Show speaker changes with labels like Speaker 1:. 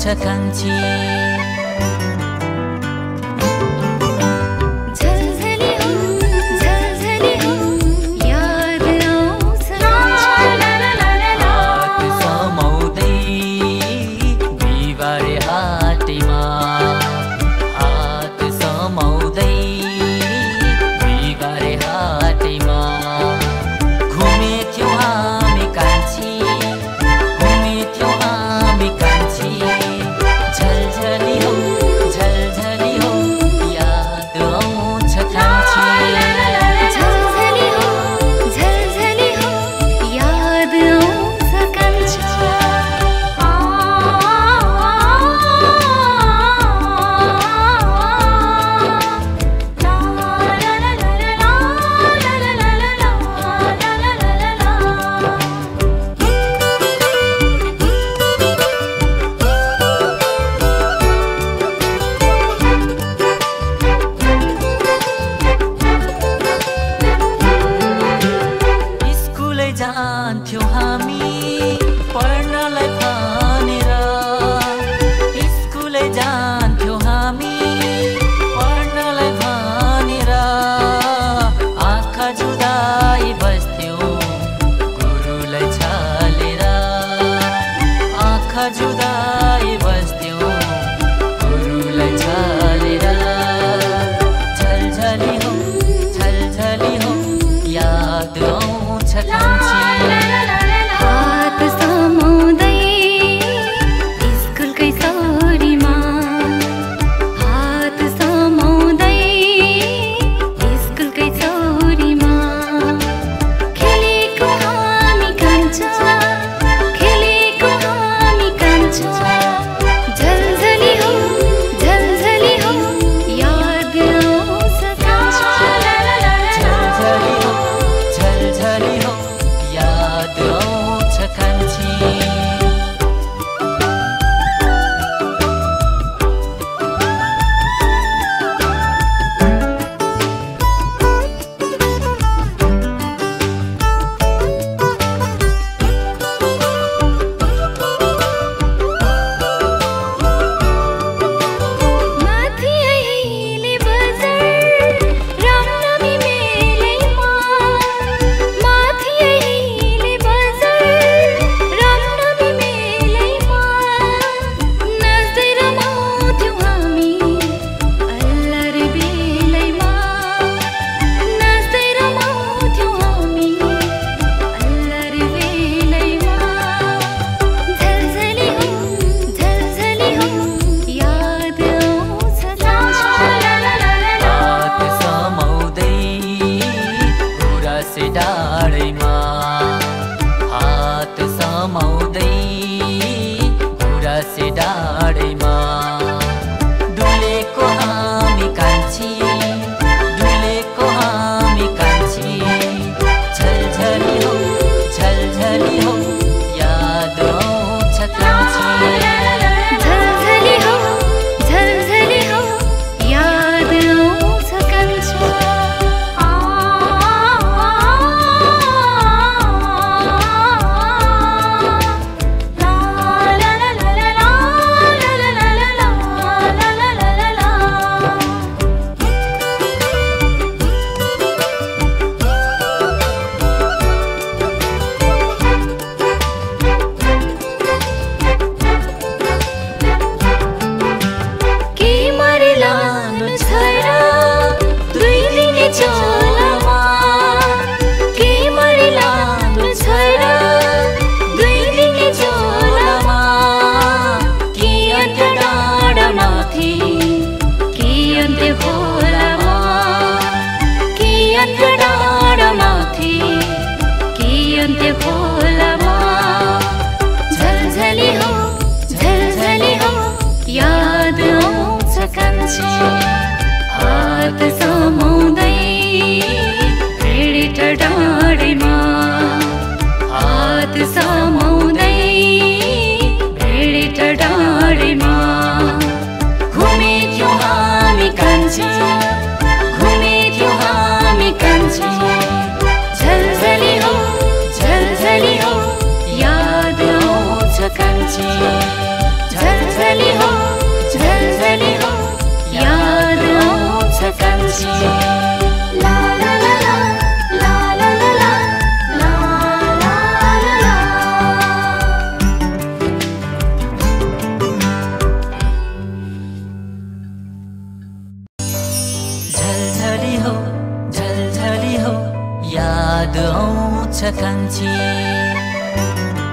Speaker 1: कान्छी जान्थ्यौ हामी पढ्नलाई भनेर स्कुलै जान्थ्यौ हामी पढ्नलाई भनेर आँखा जुदाई बस्थ्यौ गुरुलाई छलेर आँखा जुदाई बस्थ्यौ गुरुलाई छलेर छलछली हो याद आउँछ कान्छी
Speaker 2: हात समाउँदै स्कुलकै सौरीमा हात समाउँदै स्कुलकै सौरीमा खेलेको हामी कान्छा खेलेको हामी कान्छा झलझली हो याद आउँछ कान्छा झलझली हो याद आउँछ कान्छी डाँडैमा हात समाउँदै गुराँसे डाँडैमा डुलेको हामी कान्छी डुलेको हामी कान्छी झलझली हो याद आउँछ कान्छी झलझली हो याद आउँछ कान्छी झलझली हो याद आउँछ कान्छी हात समाउँदै भेट डाँडैमा हात समाउँदै भेट डाँडैमा घुमेथ्यौ हामी कान्छी घुमेथ्यौ हामी कान्छी झलझली हो याद आउँछ कान्छी झलझली
Speaker 1: आउँछ कान्छी